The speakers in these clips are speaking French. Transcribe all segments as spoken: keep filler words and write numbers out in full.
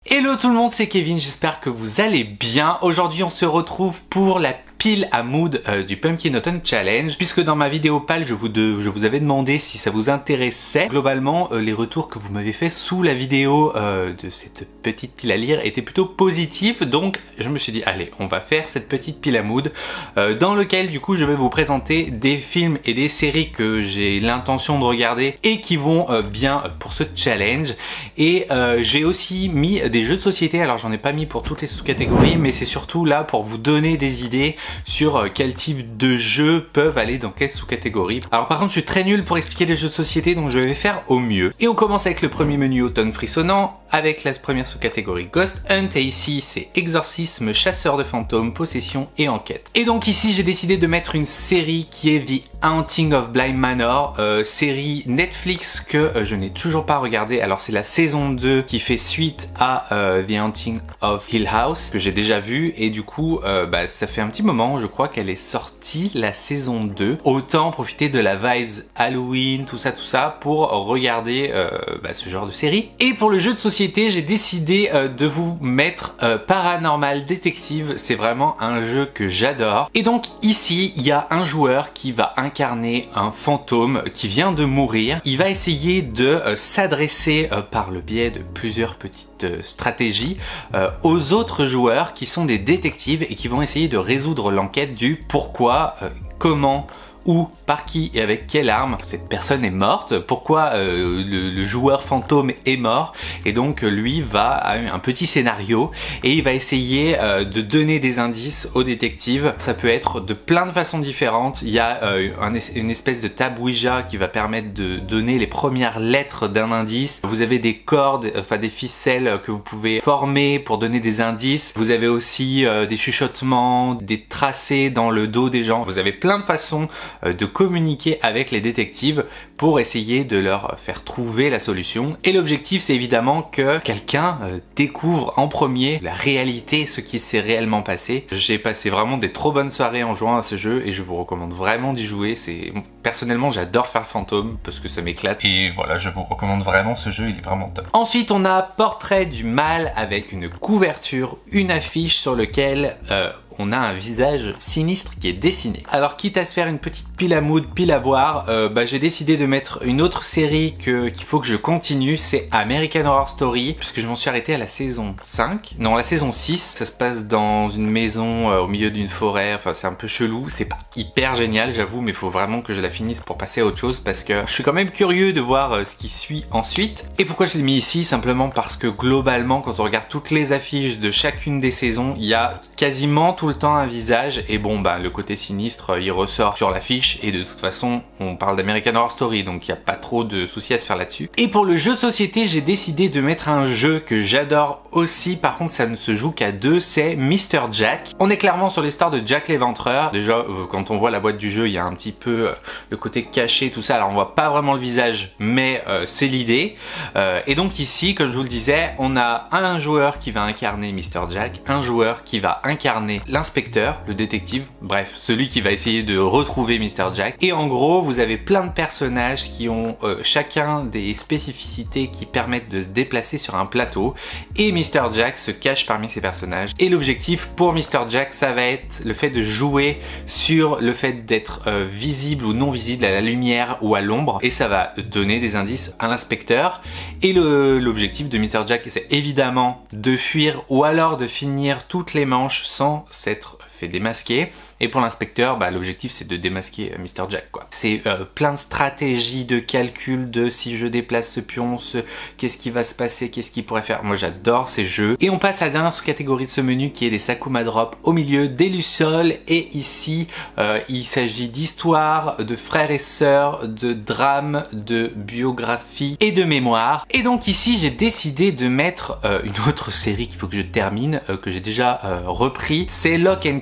Hello tout le monde, c'est Kevin, j'espère que vous allez bien. Aujourd'hui on se retrouve pour la pile à mood euh, du Pumpkin Autumn Challenge, puisque dans ma vidéo pâle je vous, de, je vous avais demandé si ça vous intéressait. Globalement euh, les retours que vous m'avez fait sous la vidéo euh, de cette petite pile à lire étaient plutôt positifs, donc je me suis dit allez on va faire cette petite pile à mood euh, dans lequel du coup je vais vous présenter des films et des séries que j'ai l'intention de regarder et qui vont euh, bien pour ce challenge. Et euh, j'ai aussi mis des jeux de société, alors j'en ai pas mis pour toutes les sous-catégories, mais c'est surtout là pour vous donner des idées sur quel type de jeux peuvent aller dans quelle sous-catégorie. Alors par contre je suis très nul pour expliquer les jeux de société, donc je vais faire au mieux. Et on commence avec le premier menu automne frissonnant, avec la première sous-catégorie Ghost Hunt, et ici c'est exorcisme, chasseur de fantômes, possession et enquête. Et donc ici j'ai décidé de mettre une série qui est The Haunting of Bly Manor, euh, série Netflix que euh, je n'ai toujours pas regardée. Alors c'est la saison deux qui fait suite à euh, The Haunting of Hill House que j'ai déjà vu, et du coup euh, bah, ça fait un petit moment je crois qu'elle est sortie la saison deux. Autant profiter de la vibes Halloween, tout ça tout ça pour regarder euh, bah, ce genre de série. Et pour le jeu de société j'ai décidé euh, de vous mettre euh, Paranormal Detective. C'est vraiment un jeu que j'adore. Et donc ici il y a un joueur qui va incarner un fantôme qui vient de mourir. Il va essayer de euh, s'adresser euh, par le biais de plusieurs petites euh, stratégies euh, aux autres joueurs qui sont des détectives et qui vont essayer de résoudre l'enquête du pourquoi, euh, comment, où, par qui et avec quelle arme cette personne est morte, pourquoi euh, le, le joueur fantôme est mort. Et donc lui va à un petit scénario et il va essayer euh, de donner des indices aux détectives. Ça peut être de plein de façons différentes. Il y a euh, un, une espèce de table Ouija qui va permettre de donner les premières lettres d'un indice. Vous avez des cordes, enfin des ficelles que vous pouvez former pour donner des indices. Vous avez aussi euh, des chuchotements, des tracés dans le dos des gens. Vous avez plein de façons euh, de communiquer avec les détectives pour essayer de leur faire trouver la solution. Et l'objectif c'est évidemment que quelqu'un euh, découvre en premier la réalité, ce qui s'est réellement passé. J'ai passé vraiment des trop bonnes soirées en jouant à ce jeu et je vous recommande vraiment d'y jouer. C'est personnellement j'adore faire le fantôme parce que ça m'éclate et voilà, je vous recommande vraiment ce jeu, il est vraiment top. Ensuite on a Portrait du mal avec une couverture, une affiche sur lequel euh, on a un visage sinistre qui est dessiné. Alors quitte à se faire une petite pile à mood, pile à voir, euh, bah, j'ai décidé de mettre une autre série que qu'il faut que je continue, c'est American Horror Story, puisque je m'en suis arrêté à la saison cinq, non la saison six, ça se passe dans une maison euh, au milieu d'une forêt, enfin c'est un peu chelou, c'est pas hyper génial j'avoue, mais il faut vraiment que je la finisse pour passer à autre chose, parce que je suis quand même curieux de voir euh, ce qui suit ensuite. Et pourquoi je l'ai mis ici? Simplement parce que globalement quand on regarde toutes les affiches de chacune des saisons, il y a quasiment tout le temps un visage, et bon bah le côté sinistre il ressort sur l'affiche, et de toute façon on parle d'American Horror Story donc il n'y a pas trop de soucis à se faire là-dessus. Et pour le jeu de société j'ai décidé de mettre un jeu que j'adore aussi, par contre ça ne se joue qu'à deux, c'est Mister Jack. On est clairement sur l'histoire de Jack l'Éventreur. Déjà euh, quand on voit la boîte du jeu il y a un petit peu euh, le côté caché tout ça, alors on voit pas vraiment le visage mais euh, c'est l'idée. Euh, et donc ici comme je vous le disais, on a un joueur qui va incarner Mister Jack, un joueur qui va incarner l'inspecteur, le détective, bref, celui qui va essayer de retrouver Mister Jack. Et en gros, vous avez plein de personnages qui ont euh, chacun des spécificités qui permettent de se déplacer sur un plateau. Et Mister Jack se cache parmi ces personnages. Et l'objectif pour Mister Jack, ça va être le fait de jouer sur le fait d'être euh, visible ou non visible à la lumière ou à l'ombre. Et ça va donner des indices à l'inspecteur. Et l'objectif de Mister Jack, c'est évidemment de fuir ou alors de finir toutes les manches sans s'être fait démasquer. Et pour l'inspecteur, bah, l'objectif c'est de démasquer euh, Mister Jack quoi. C'est euh, plein de stratégies, de calculs, de si je déplace ce pion, ce... qu'est-ce qui va se passer, qu'est-ce qu'il pourrait faire. Moi j'adore ces jeux. Et on passe à la dernière sous-catégorie de ce menu qui est des Sakuma Drop au milieu, des Lucioles. Et ici euh, il s'agit d'histoires, de frères et sœurs, de drames, de biographies et de mémoire. Et donc ici j'ai décidé de mettre euh, une autre série qu'il faut que je termine, euh, que j'ai déjà euh, repris. C'est Lock and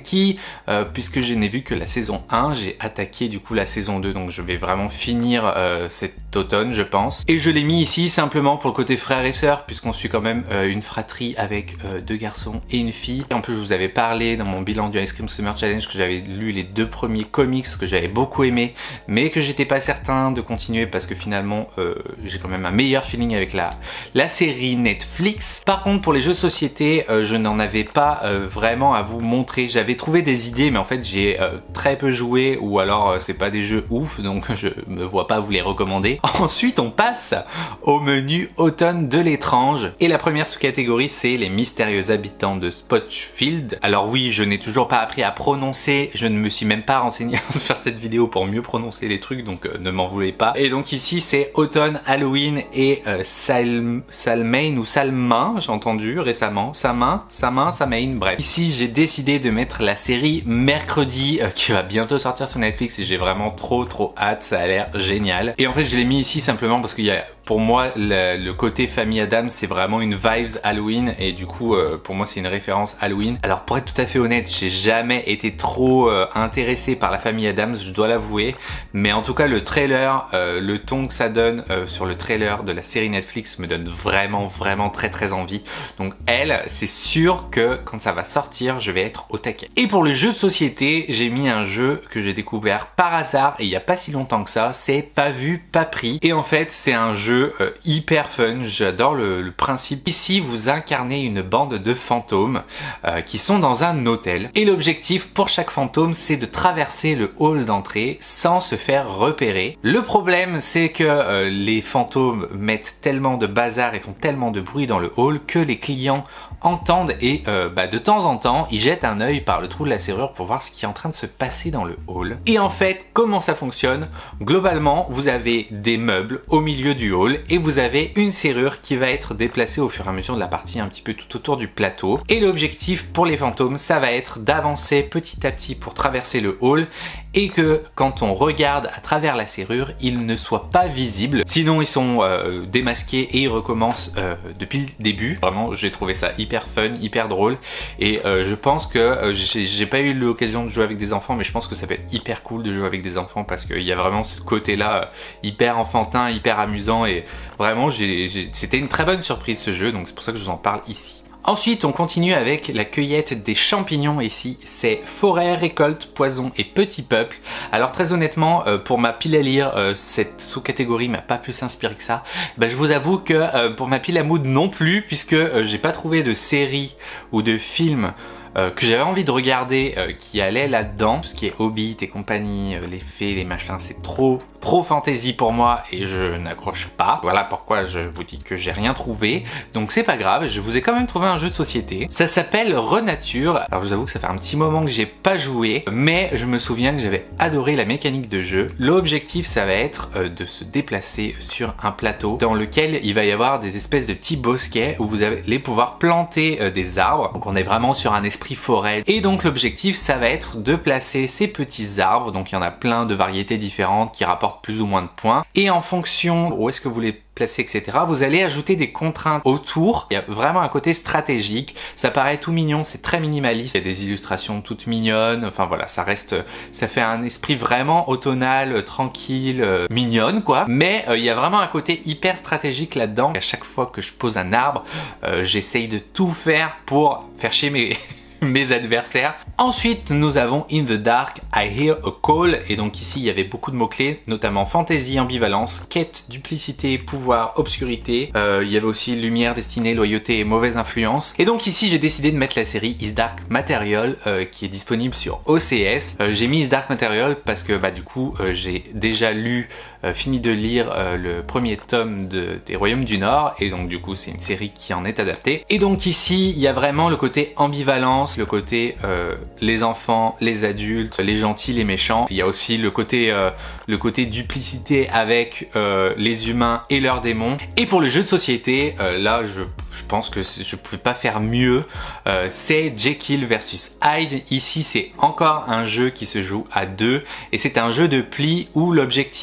qui, euh, puisque je n'ai vu que la saison un, j'ai attaqué du coup la saison deux, donc je vais vraiment finir euh, cet automne je pense. Et je l'ai mis ici simplement pour le côté frère et sœur, puisqu'on suit quand même euh, une fratrie avec euh, deux garçons et une fille. Et en plus je vous avais parlé dans mon bilan du Ice Cream Summer Challenge que j'avais lu les deux premiers comics que j'avais beaucoup aimé, mais que j'étais pas certain de continuer parce que finalement euh, j'ai quand même un meilleur feeling avec la, la série Netflix. Par contre pour les jeux de société, euh, je n'en avais pas euh, vraiment à vous montrer. J'avais trouvé des idées mais en fait j'ai euh, très peu joué, ou alors euh, c'est pas des jeux ouf, donc je me vois pas vous les recommander. Ensuite on passe au menu automne de l'étrange, et la première sous-catégorie c'est les mystérieux habitants de Spotchfield. Alors oui, je n'ai toujours pas appris à prononcer, je ne me suis même pas renseigné avant de faire cette vidéo pour mieux prononcer les trucs, donc euh, ne m'en voulez pas. Et donc ici c'est automne, Halloween et euh, Salm Salmain ou Salmain, j'ai entendu récemment, Samin, Samin, Samain, bref. Ici j'ai décidé de mettre la série mercredi euh, qui va bientôt sortir sur Netflix et j'ai vraiment trop trop hâte, ça a l'air génial. Et en fait je l'ai mis ici simplement parce qu'il y a, pour moi, le, le côté famille Adams c'est vraiment une vibes Halloween, et du coup euh, pour moi c'est une référence Halloween. Alors pour être tout à fait honnête, j'ai jamais été trop euh, intéressé par la famille Adams, je dois l'avouer, mais en tout cas le trailer, euh, le ton que ça donne euh, sur le trailer de la série Netflix me donne vraiment vraiment très très envie. Donc elle, c'est sûr que quand ça va sortir je vais être au taquet. Et pour le jeu de société, j'ai mis un jeu que j'ai découvert par hasard et il n'y a pas si longtemps que ça, c'est Pas Vu Pas Pris, et en fait c'est un jeu euh, hyper fun, j'adore le, le principe. Ici vous incarnez une bande de fantômes euh, qui sont dans un hôtel, et l'objectif pour chaque fantôme c'est de traverser le hall d'entrée sans se faire repérer. Le problème c'est que euh, les fantômes mettent tellement de bazar et font tellement de bruit dans le hall que les clients entendent, et euh, bah, de temps en temps ils jettent un œil par le trou de la serrure pour voir ce qui est en train de se passer dans le hall. Et en fait comment ça fonctionne? Globalement vous avez des meubles au milieu du hall et vous avez une serrure qui va être déplacée au fur et à mesure de la partie, un petit peu tout autour du plateau, et l'objectif pour les fantômes ça va être d'avancer petit à petit pour traverser le hall, et que quand on regarde à travers la serrure ils ne soient pas visibles, sinon ils sont euh, démasqués et ils recommencent euh, depuis le début. Vraiment j'ai trouvé ça hyper fun, hyper drôle, et euh, je pense que euh, j'ai pas eu l'occasion de jouer avec des enfants, mais je pense que ça peut être hyper cool de jouer avec des enfants parce qu'il y a vraiment ce côté là euh, hyper enfantin, hyper amusant, et vraiment c'était une très bonne surprise ce jeu, donc c'est pour ça que je vous en parle ici. Ensuite on continue avec la cueillette des champignons. Ici c'est forêt, récolte, poison et petit peuple. Alors très honnêtement euh, pour ma pile à lire, euh, cette sous-catégorie m'a pas plus inspiré que ça. Bah, je vous avoue que euh, pour ma pile à mood non plus, puisque euh, j'ai pas trouvé de série ou de film Euh, que j'avais envie de regarder euh, qui allait là-dedans. Tout ce qui est Hobbit et compagnie, euh, les fées, les machins, c'est trop trop fantasy pour moi et je n'accroche pas. Voilà pourquoi je vous dis que j'ai rien trouvé, donc c'est pas grave, je vous ai quand même trouvé un jeu de société. Ça s'appelle Renature. Alors je vous avoue que ça fait un petit moment que j'ai pas joué, mais je me souviens que j'avais adoré la mécanique de jeu. L'objectif ça va être euh, de se déplacer sur un plateau dans lequel il va y avoir des espèces de petits bosquets où vous allez pouvoir planter euh, des arbres. Donc on est vraiment sur un esprit forêt, et donc l'objectif ça va être de placer ces petits arbres. Donc il y en a plein de variétés différentes qui rapportent plus ou moins de points, et en fonction où est-ce que vous les placez, et cetera, vous allez ajouter des contraintes autour. Il y a vraiment un côté stratégique, ça paraît tout mignon, c'est très minimaliste, il y a des illustrations toutes mignonnes, enfin voilà, ça reste, ça fait un esprit vraiment automnal, tranquille, euh, mignonne quoi, mais euh, il y a vraiment un côté hyper stratégique là-dedans. À chaque fois que je pose un arbre, euh, j'essaye de tout faire pour faire chier mes mes adversaires. Ensuite nous avons In the Dark, I Hear a Call, et donc ici il y avait beaucoup de mots-clés, notamment fantaisie, ambivalence, quête, duplicité, pouvoir, obscurité. Euh, il y avait aussi lumière, destinée, loyauté et mauvaise influence. Et donc ici j'ai décidé de mettre la série Is Dark Material euh, qui est disponible sur O C S. Euh, j'ai mis Is Dark Material parce que bah du coup euh, j'ai déjà lu, euh, fini de lire euh, le premier tome de, des Royaumes du Nord, et donc du coup c'est une série qui en est adaptée. Et donc ici il y a vraiment le côté ambivalence, le côté euh, les enfants, les adultes, les gentils, les méchants. Il y a aussi le côté euh, le côté duplicité avec euh, les humains et leurs démons. Et pour le jeu de société, euh, là je, je pense que je pouvais pas faire mieux. Euh, c'est Jekyll versus Hyde. Ici c'est encore un jeu qui se joue à deux, et c'est un jeu de pli où l'objectif euh,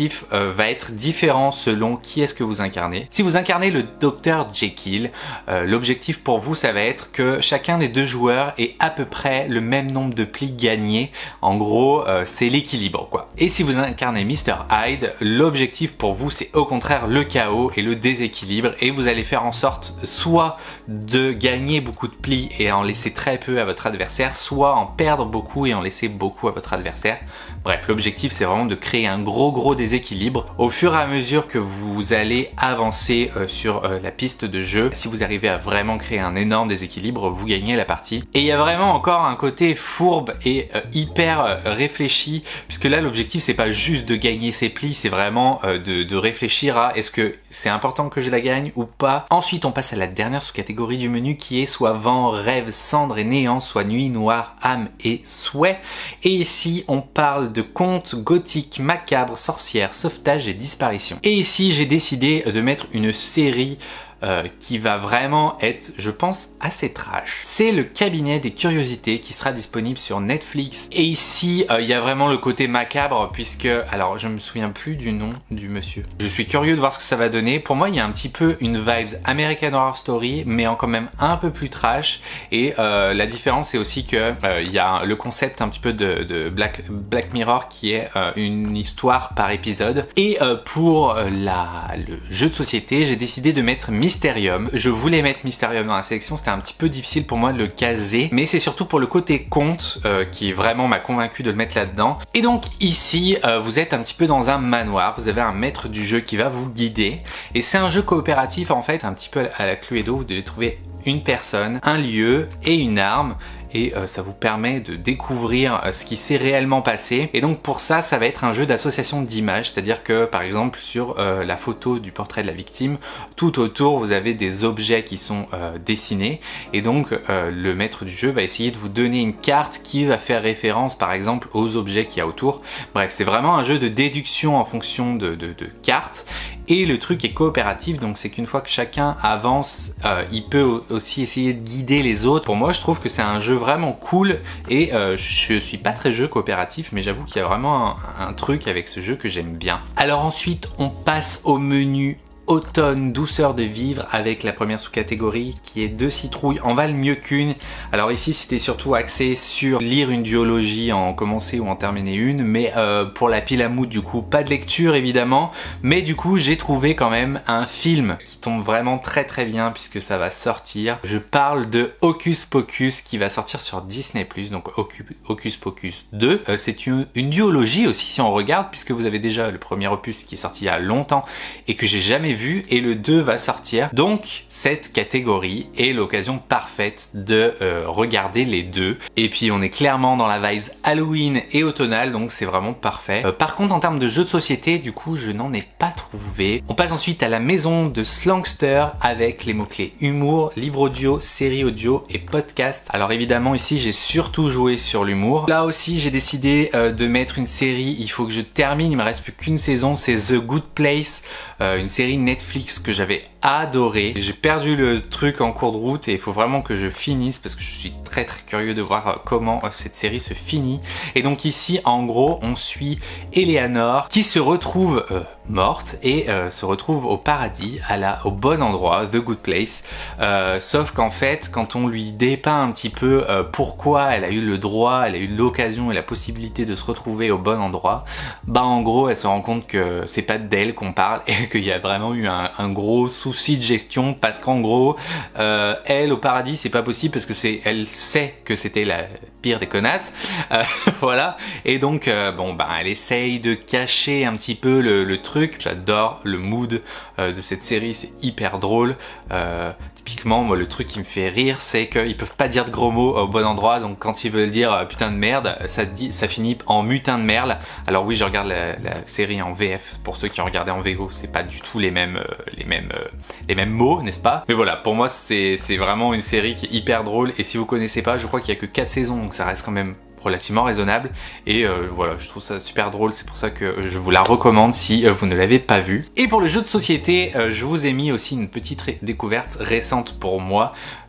euh, va être différent selon qui est-ce que vous incarnez. Si vous incarnez le docteur Jekyll, euh, l'objectif pour vous ça va être que chacun des deux joueurs ait à peu près le même nombre de plis gagnés. En gros euh, c'est l'équilibre quoi. Et si vous incarnez mister Hyde, l'objectif pour vous c'est au contraire le chaos et le déséquilibre, et vous allez faire en sorte soit de gagner beaucoup de plis et en laisser très peu à votre adversaire, soit en perdre beaucoup et en laisser beaucoup à votre adversaire. Bref, l'objectif c'est vraiment de créer un gros gros déséquilibre au fur et à mesure que vous allez avancer euh, sur euh, la piste de jeu. Si vous arrivez à vraiment créer un énorme déséquilibre, vous gagnez la partie. Et il y a vraiment encore un côté fourbe et euh, hyper euh, réfléchi, puisque là l'objectif c'est pas juste de gagner ses plis, c'est vraiment euh, de, de réfléchir à est-ce que c'est important que je la gagne ou pas. Ensuite on passe à la dernière sous-catégorie du menu qui est soit vent, rêve, cendre et néant, soit nuit, noire, âme et souhait. Et ici on parle de contes gothiques, macabres, sorcières, sauvetage et disparition. Et ici j'ai décidé de mettre une série Euh, qui va vraiment être, je pense, assez trash. C'est le cabinet des curiosités qui sera disponible sur Netflix. Et ici, euh, il y a vraiment le côté macabre puisque, alors je me souviens plus du nom du monsieur. Je suis curieux de voir ce que ça va donner. Pour moi, il y a un petit peu une vibes American Horror Story, mais en quand même un peu plus trash. Et euh, la différence, c'est aussi que euh, il y a le concept un petit peu de, de Black, Black Mirror qui est euh, une histoire par épisode. Et euh, pour la, le jeu de société, j'ai décidé de mettre Mysterium. Je voulais mettre Mysterium dans la sélection, c'était un petit peu difficile pour moi de le caser, mais c'est surtout pour le côté conte euh, qui vraiment m'a convaincu de le mettre là-dedans. Et donc ici, euh, vous êtes un petit peu dans un manoir, vous avez un maître du jeu qui va vous guider, et c'est un jeu coopératif en fait, un petit peu à la Cluedo, vous devez trouver une personne, un lieu et une arme, et euh, ça vous permet de découvrir euh, ce qui s'est réellement passé. Et donc pour ça, ça va être un jeu d'association d'images, c'est-à-dire que par exemple sur euh, la photo du portrait de la victime, tout autour vous avez des objets qui sont euh, dessinés, et donc euh, le maître du jeu va essayer de vous donner une carte qui va faire référence par exemple aux objets qu'il y a autour. Bref, c'est vraiment un jeu de déduction en fonction de, de, de cartes. Et le truc est coopératif, donc c'est qu'une fois que chacun avance, euh, il peut aussi essayer de guider les autres. Pour moi, je trouve que c'est un jeu vraiment cool, et euh, je suis pas très jeu coopératif, mais j'avoue qu'il y a vraiment un, un truc avec ce jeu que j'aime bien. Alors ensuite, on passe au menu automne, douceur de vivre, avec la première sous-catégorie qui est deux citrouilles en valent mieux qu'une. Alors ici c'était surtout axé sur lire une duologie, en commencer ou en terminer une, mais euh, pour la pile à mood du coup pas de lecture évidemment, mais du coup j'ai trouvé quand même un film qui tombe vraiment très très bien puisque ça va sortir. Je parle de Hocus Pocus qui va sortir sur Disney plus, donc Hocus Pocus deux. Euh, c'est une, une duologie aussi si on regarde, puisque vous avez déjà le premier opus qui est sorti il y a longtemps et que j'ai jamais vu, et le deux va sortir. Donc cette catégorie est l'occasion parfaite de euh, regarder les deux, et puis on est clairement dans la vibes Halloween et automnale, donc c'est vraiment parfait. Euh, par contre en termes de jeux de société, du coup je n'en ai pas trouvé. On passe ensuite à la maison de Slangster avec les mots-clés humour, livre audio, série audio et podcast. Alors évidemment ici j'ai surtout joué sur l'humour. Là aussi j'ai décidé euh, de mettre une série, il faut que je termine, il me reste plus qu'une saison, c'est The Good Place, euh, une série Netflix que j'avais adoré. J'ai perdu le truc en cours de route et il faut vraiment que je finisse parce que je suis très très curieux de voir comment cette série se finit. Et donc ici en gros on suit Eleanor qui se retrouve euh, morte et euh, se retrouve au paradis, à la, au bon endroit, The Good Place. Euh, sauf qu'en fait quand on lui dépeint un petit peu euh, pourquoi elle a eu le droit, elle a eu l'occasion et la possibilité de se retrouver au bon endroit, bah en gros elle se rend compte que c'est pas d'elle qu'on parle et qu'il y a vraiment eu un, un gros souci de gestion, parce qu'en gros euh, elle au paradis c'est pas possible parce que c'est, elle sait que c'était la pire des connasses, euh, voilà, et donc euh, bon bah elle essaye de cacher un petit peu le, le truc. J'adore le mood euh, de cette série, c'est hyper drôle. Euh, typiquement moi le truc qui me fait rire c'est qu'ils peuvent pas dire de gros mots au bon endroit, donc quand ils veulent dire euh, putain de merde, ça, dit, ça finit en mutin de merde. Alors oui je regarde la, la série en V F, pour ceux qui ont regardé en V O c'est pas du tout les mêmes, euh, les mêmes, euh, les mêmes mots, n'est-ce pas? Mais voilà, pour moi c'est vraiment une série qui est hyper drôle, et si vous connaissez pas, je crois qu'il y a que quatre saisons, donc ça reste quand même relativement raisonnable, et euh, voilà, je trouve ça super drôle, c'est pour ça que je vous la recommande si euh, vous ne l'avez pas vue. Et pour le jeu de société, euh, je vous ai mis aussi une petite ré découverte récente pour moi.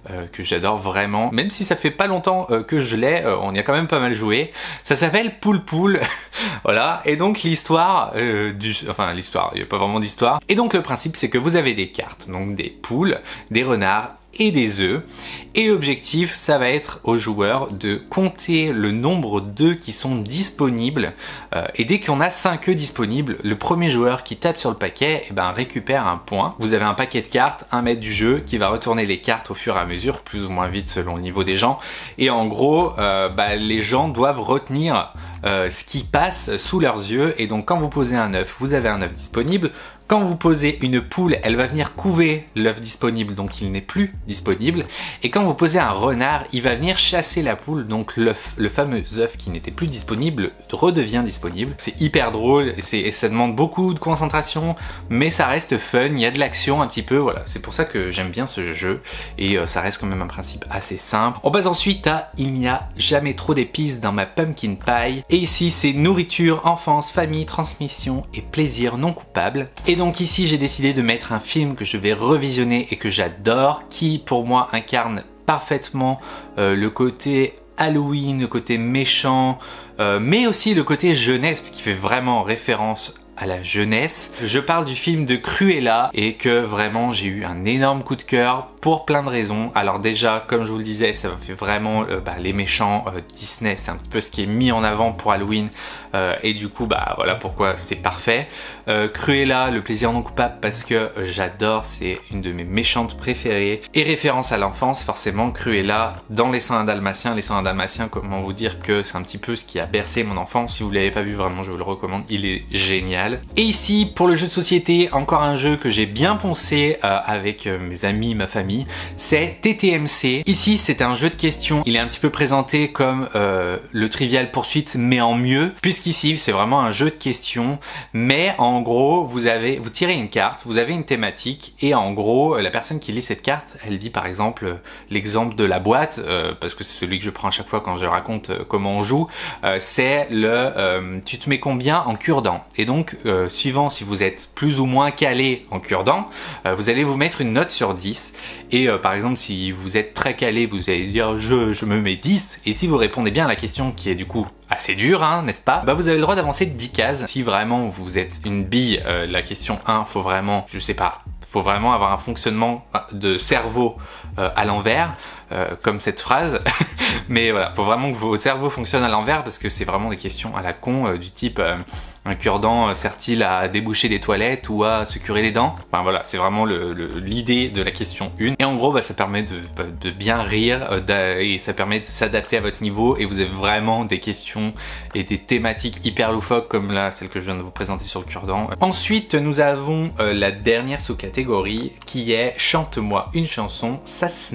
euh, que j'adore vraiment, même si ça fait pas longtemps euh, que je l'ai, euh, on y a quand même pas mal joué. Ça s'appelle Pool Pool, voilà, et donc l'histoire euh, du... Enfin l'histoire, il n'y a pas vraiment d'histoire. Et donc le principe c'est que vous avez des cartes, donc des poules, des renards et des œufs, et l'objectif ça va être aux joueurs de compter le nombre d'œufs qui sont disponibles, euh, et dès qu'on a cinq œufs disponibles, le premier joueur qui tape sur le paquet eh ben, récupère un point. Vous avez un paquet de cartes, un maître du jeu qui va retourner les cartes au fur et à mesure, plus ou moins vite selon le niveau des gens, et en gros euh, bah, les gens doivent retenir euh, ce qui passe sous leurs yeux, et donc quand vous posez un œuf, vous avez un œuf disponible. Quand vous posez une poule, elle va venir couver l'œuf disponible, donc il n'est plus disponible. Et quand vous posez un renard, il va venir chasser la poule, donc l'œuf, le fameux œuf qui n'était plus disponible redevient disponible. C'est hyper drôle, et ça demande beaucoup de concentration, mais ça reste fun, il y a de l'action un petit peu, voilà. C'est pour ça que j'aime bien ce jeu, et euh, ça reste quand même un principe assez simple. On passe ensuite à « Il n'y a jamais trop d'épices dans ma pumpkin pie ». Et ici, c'est nourriture, enfance, famille, transmission et plaisir non coupable. Et Et donc ici j'ai décidé de mettre un film que je vais revisionner et que j'adore, qui pour moi incarne parfaitement euh, le côté Halloween, le côté méchant, euh, mais aussi le côté jeunesse, parce qu'il fait vraiment référence à la jeunesse. Je parle du film de Cruella et que vraiment j'ai eu un énorme coup de cœur pour plein de raisons. Alors déjà, comme je vous le disais, ça fait vraiment euh, bah, les méchants euh, Disney, c'est un petit peu ce qui est mis en avant pour Halloween, euh, et du coup bah voilà pourquoi c'est parfait. Euh, Cruella, le plaisir non coupable, parce que euh, j'adore, c'est une de mes méchantes préférées, et référence à l'enfance forcément. Cruella dans Les cent un Dalmatiens, Les cent un Dalmatiens, comment vous dire que c'est un petit peu ce qui a bercé mon enfance. Si vous l'avez pas vu, vraiment je vous le recommande, il est génial. Et ici pour le jeu de société, encore un jeu que j'ai bien poncé euh, avec euh, mes amis, ma famille, c'est T T M C. Ici c'est un jeu de questions, il est un petit peu présenté comme euh, le Trivial Poursuite mais en mieux, puisqu'ici c'est vraiment un jeu de questions, mais en gros vous avez, vous tirez une carte, vous avez une thématique, et en gros la personne qui lit cette carte, elle dit par exemple l'exemple de la boîte, euh, parce que c'est celui que je prends à chaque fois quand je raconte euh, comment on joue, euh, c'est le euh, tu te mets combien en cure-dent. Et donc Euh, suivant si vous êtes plus ou moins calé en cure-dent, euh, vous allez vous mettre une note sur dix, et euh, par exemple si vous êtes très calé, vous allez dire je, je me mets dix, et si vous répondez bien à la question qui est du coup assez dure, hein, n'est-ce pas, bah vous avez le droit d'avancer de dix cases. Si vraiment vous êtes une bille, euh, la question un, faut vraiment, je sais pas, faut vraiment avoir un fonctionnement de cerveau euh, à l'envers, euh, comme cette phrase. Mais voilà, faut vraiment que votre cerveau fonctionne à l'envers, parce que c'est vraiment des questions à la con, euh, du type euh, un cure-dent euh, sert-il à déboucher des toilettes ou à se curer les dents? Enfin voilà, c'est vraiment l'idée de la question un. Et en gros, bah, ça permet de, de bien rire, euh, et ça permet de s'adapter à votre niveau, et vous avez vraiment des questions et des thématiques hyper loufoques, comme là, celle que je viens de vous présenter sur le cure-dent. Ensuite, nous avons euh, la dernière sous-catégorie, qui est « Chante-moi une chanson Sasnar ».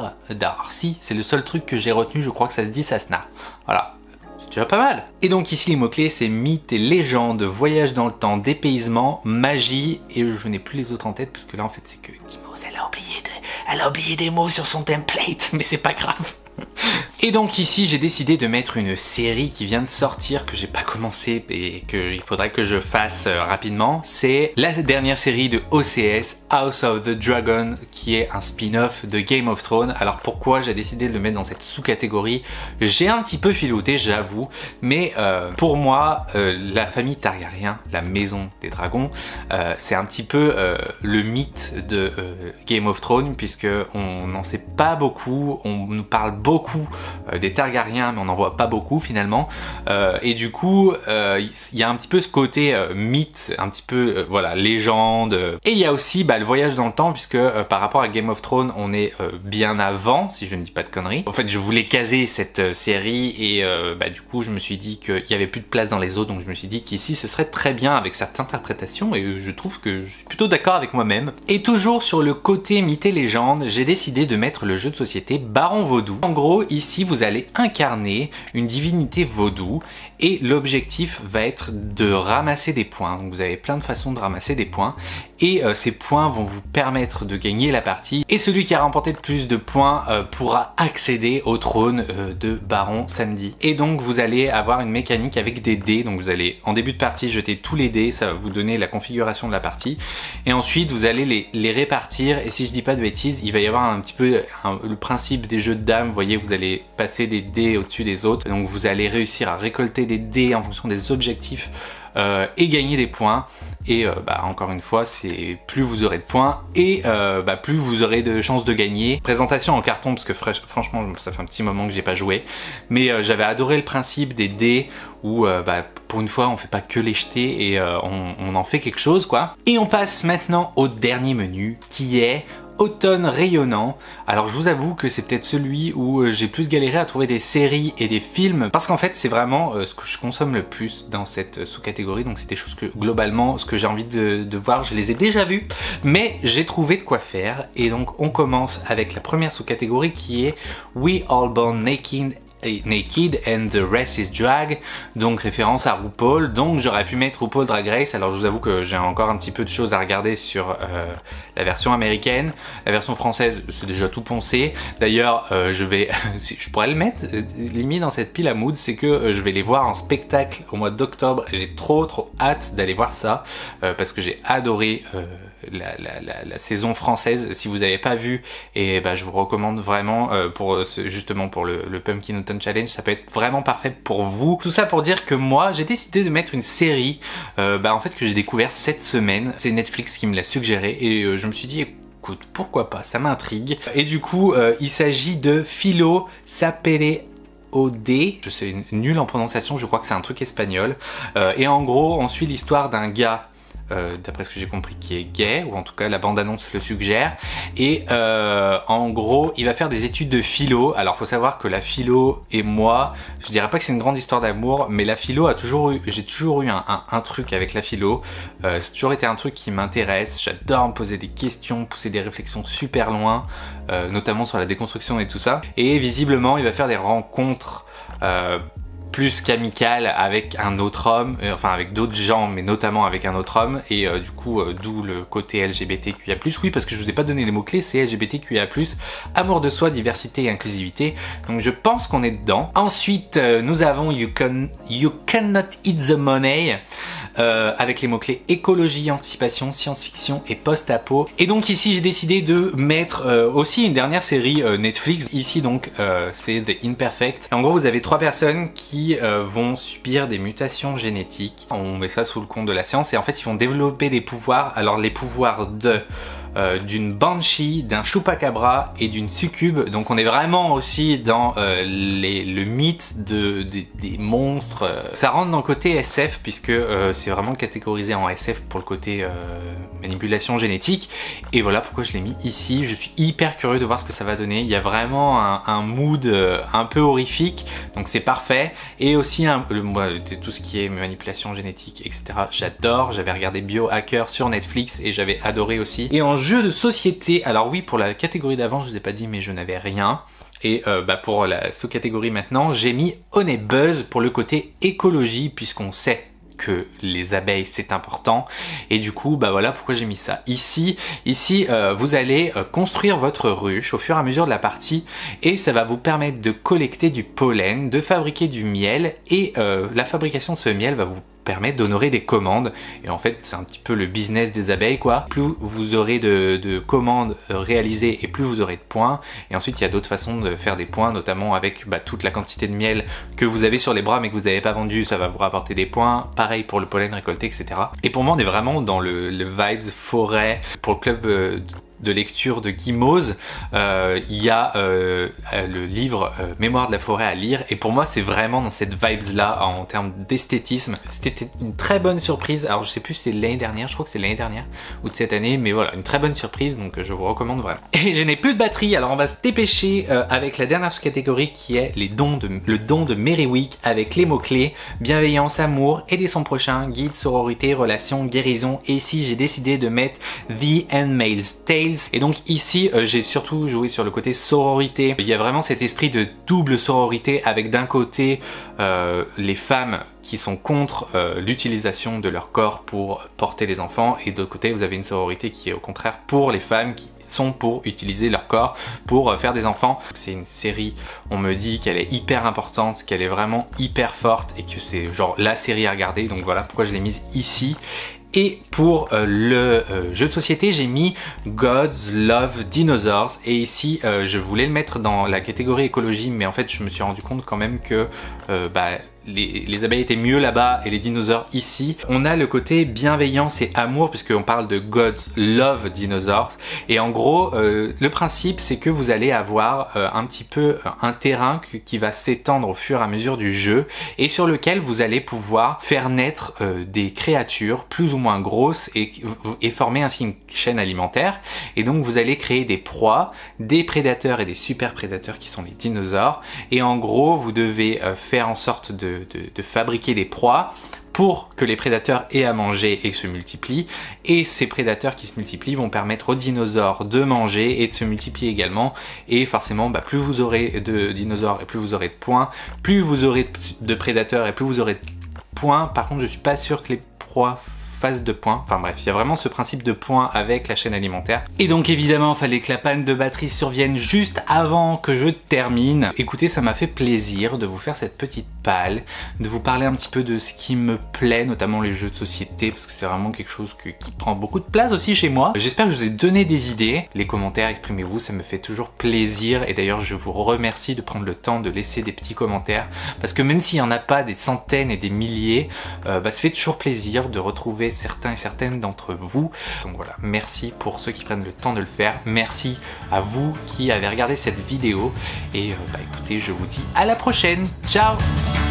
Alors si, c'est le seul truc que j'ai retenu, je crois que ça se dit Sasnar. Voilà. C'est déjà pas mal. Et donc ici les mots-clés c'est mythes et légendes, voyage dans le temps, dépaysement, magie, et je n'ai plus les autres en tête parce que là en fait c'est que Kimose elle a oublié de... elle a oublié des mots sur son template, mais c'est pas grave. Et donc ici j'ai décidé de mettre une série qui vient de sortir, que j'ai pas commencé et qu'il faudrait que je fasse euh, rapidement. C'est la dernière série de O C S, House of the Dragon, qui est un spin-off de Game of Thrones. Alors pourquoi j'ai décidé de le mettre dans cette sous-catégorie? J'ai un petit peu filouté, j'avoue, mais euh, pour moi euh, la famille Targaryen, la maison des dragons, euh, c'est un petit peu euh, le mythe de euh, Game of Thrones, puisque on n'en sait pas beaucoup, on nous parle beaucoup euh, des Targaryens, mais on n'en voit pas beaucoup finalement, euh, et du coup il euh, y a un petit peu ce côté euh, mythe, un petit peu euh, voilà, légende, et il y a aussi bah, le voyage dans le temps, puisque euh, par rapport à Game of Thrones on est euh, bien avant, si je ne dis pas de conneries. En fait je voulais caser cette euh, série, et euh, bah, du coup je me suis dit qu'il y avait plus de place dans les autres, donc je me suis dit qu'ici ce serait très bien avec cette interprétation, et je trouve que je suis plutôt d'accord avec moi-même. Et toujours sur le côté mythe et légende, j'ai décidé de mettre le jeu de société Baron Vaudou. En gros ici ici vous allez incarner une divinité vaudou et l'objectif va être de ramasser des points. Donc vous avez plein de façons de ramasser des points et euh, ces points vont vous permettre de gagner la partie et celui qui a remporté le plus de points euh, pourra accéder au trône euh, de Baron Samedi. Et donc vous allez avoir une mécanique avec des dés, donc vous allez en début de partie jeter tous les dés, ça va vous donner la configuration de la partie et ensuite vous allez les, les répartir et si je dis pas de bêtises il va y avoir un petit peu un, le principe des jeux de dames, vous voyez vous allez passer des dés au-dessus des autres, donc vous allez réussir à récolter des dés en fonction des objectifs euh, et gagner des points et euh, bah, encore une fois c'est plus vous aurez de points et euh, bah, plus vous aurez de chances de gagner. Présentation en carton parce que franchement ça fait un petit moment que j'ai pas joué mais euh, j'avais adoré le principe des dés où euh, bah, pour une fois on fait pas que les jeter et euh, on, on en fait quelque chose quoi. Et on passe maintenant au dernier menu qui est Automne rayonnant. Alors je vous avoue que c'est peut-être celui où j'ai plus galéré à trouver des séries et des films parce qu'en fait c'est vraiment euh, ce que je consomme le plus dans cette sous-catégorie, donc c'est des choses que globalement ce que j'ai envie de, de voir je les ai déjà vues mais j'ai trouvé de quoi faire et donc on commence avec la première sous-catégorie qui est We All Born Naked Naked and the Rest is Drag, donc référence à RuPaul. Donc j'aurais pu mettre RuPaul Drag Race, alors je vous avoue que j'ai encore un petit peu de choses à regarder sur euh, la version américaine. La version française c'est déjà tout poncé, d'ailleurs euh, je vais je pourrais le mettre euh, limite dans cette pile à mood, c'est que euh, je vais les voir en spectacle au mois d'octobre et j'ai trop trop hâte d'aller voir ça euh, parce que j'ai adoré euh, La, la, la, la saison française. Si vous n'avez pas vu, et bah, je vous recommande vraiment euh, pour justement pour le, le Pumpkin Autumn Challenge, ça peut être vraiment parfait pour vous. Tout ça pour dire que moi j'ai décidé de mettre une série euh, bah, en fait que j'ai découvert cette semaine. C'est Netflix qui me l'a suggéré et euh, je me suis dit écoute pourquoi pas, ça m'intrigue. Et du coup euh, il s'agit de Philo Sapere O D, je suis nul en prononciation, je crois que c'est un truc espagnol euh, et en gros on suit l'histoire d'un gars Euh, d'après ce que j'ai compris qui est gay, ou en tout cas la bande-annonce le suggère, et euh, en gros il va faire des études de philo. Alors faut savoir que la philo et moi, je dirais pas que c'est une grande histoire d'amour, mais la philo a toujours eu, j'ai toujours eu un, un, un truc avec la philo, euh, c'est toujours été un truc qui m'intéresse, j'adore me poser des questions, pousser des réflexions super loin, euh, notamment sur la déconstruction et tout ça, et visiblement il va faire des rencontres euh, plus qu'amical avec un autre homme, euh, enfin avec d'autres gens, mais notamment avec un autre homme, et euh, du coup euh, d'où le côté L G B T Q I A plus, oui parce que je vous ai pas donné les mots-clés, c'est L G B T Q I A plus, amour de soi, diversité et inclusivité, donc je pense qu'on est dedans. Ensuite euh, nous avons You, can, you Cannot Eat the Money, euh, avec les mots-clés écologie, anticipation, science-fiction et post-apo. Et donc ici j'ai décidé de mettre euh, aussi une dernière série euh, Netflix, ici donc euh, c'est The Imperfect. Et en gros vous avez trois personnes qui Euh, vont subir des mutations génétiques. On met ça sous le compte de la science et en fait ils vont développer des pouvoirs. Alors les pouvoirs de euh, d'une banshee, d'un chupacabra et d'une succube. Donc on est vraiment aussi dans euh, les, le mythe de, de, des monstres. Ça rentre dans le côté S F puisque euh, c'est vraiment catégorisé en S F pour le côté euh, manipulation génétique. Et voilà pourquoi je l'ai mis ici. Je suis hyper curieux de voir ce que ça va donner. Il y a vraiment un, un mood euh, un peu horrifique, donc c'est parfait. Et aussi un, le, moi, tout ce qui est manipulation génétique, et cetera. J'adore. J'avais regardé Biohacker sur Netflix et j'avais adoré aussi. Et en jeu de société, alors oui, pour la catégorie d'avant, je vous ai pas dit, mais je n'avais rien. Et euh, bah pour la sous-catégorie maintenant, j'ai mis Honey Buzz pour le côté écologie, puisqu'on sait que les abeilles c'est important, et du coup bah voilà pourquoi j'ai mis ça ici. Ici euh, vous allez euh, construire votre ruche au fur et à mesure de la partie et ça va vous permettre de collecter du pollen, de fabriquer du miel, et euh, la fabrication de ce miel va vous permettre d'honorer des commandes. Et en fait c'est un petit peu le business des abeilles quoi. Plus vous aurez de, de commandes réalisées et plus vous aurez de points. Et ensuite il y a d'autres façons de faire des points, notamment avec bah, toute la quantité de miel que vous avez sur les bras mais que vous n'avez pas vendu, ça va vous rapporter des points. Pareil pour le pollen récolté, et cetera. Et pour moi on est vraiment dans le, le vibes forêt. Pour le club euh, de lecture de Guimauze, euh, il y a euh, le livre euh, Mémoire de la forêt à lire, et pour moi c'est vraiment dans cette vibes là en termes d'esthétisme. C'était une très bonne surprise. Alors je sais plus si c'est l'année dernière, je crois que c'est l'année dernière ou de cette année, mais voilà, une très bonne surprise, donc je vous recommande vraiment. Et je n'ai plus de batterie, alors on va se dépêcher euh, avec la dernière sous-catégorie qui est les dons de, le don de Merryweek, avec les mots-clés bienveillance, amour, aider son prochain, guide, sororité, relation, guérison. Et ici j'ai décidé de mettre The Handmaid's Tale, Tales. Et donc ici euh, j'ai surtout joué sur le côté sororité. Il y a vraiment cet esprit de double sororité avec d'un côté euh, les femmes qui sont contre euh, l'utilisation de leur corps pour porter les enfants, et de l'autre côté vous avez une sororité qui est au contraire pour les femmes qui sont pour utiliser leur corps pour euh, faire des enfants. C'est une série, on me dit qu'elle est hyper importante, qu'elle est vraiment hyper forte et que c'est genre la série à regarder, donc voilà pourquoi je l'ai mise ici. Et pour euh, le euh, jeu de société, j'ai mis Gods Love Dinosaurs. Et ici, euh, je voulais le mettre dans la catégorie écologie, mais en fait, je me suis rendu compte quand même que euh, bah, les, les abeilles étaient mieux là-bas et les dinosaures ici. On a le côté bienveillance et amour, puisqu'on parle de Gods Love Dinosaurs. Et en gros, euh, le principe, c'est que vous allez avoir euh, un petit peu un terrain qui va s'étendre au fur et à mesure du jeu, et sur lequel vous allez pouvoir faire naître euh, des créatures plus ou moins grosses et, et former ainsi une chaîne alimentaire. Et donc vous allez créer des proies, des prédateurs et des super prédateurs qui sont les dinosaures. Et en gros, vous devez euh, faire en sorte de De, de fabriquer des proies pour que les prédateurs aient à manger et se multiplient, et ces prédateurs qui se multiplient vont permettre aux dinosaures de manger et de se multiplier également. Et forcément, bah, plus vous aurez de dinosaures et plus vous aurez de points, plus vous aurez de prédateurs et plus vous aurez de points. Par contre, je suis pas sûr que les proies de points. Enfin bref, il y a vraiment ce principe de points avec la chaîne alimentaire. Et donc évidemment, il fallait que la panne de batterie survienne juste avant que je termine. Écoutez, ça m'a fait plaisir de vous faire cette petite palle, de vous parler un petit peu de ce qui me plaît, notamment les jeux de société, parce que c'est vraiment quelque chose que, qui prend beaucoup de place aussi chez moi. J'espère que je vous ai donné des idées. Les commentaires, exprimez-vous, ça me fait toujours plaisir. Et d'ailleurs, je vous remercie de prendre le temps de laisser des petits commentaires, parce que même s'il n'y en a pas des centaines et des milliers, euh, bah, ça fait toujours plaisir de retrouver certains et certaines d'entre vous. Donc voilà, merci pour ceux qui prennent le temps de le faire. Merci à vous qui avez regardé cette vidéo. Et euh, bah écoutez, je vous dis à la prochaine. Ciao!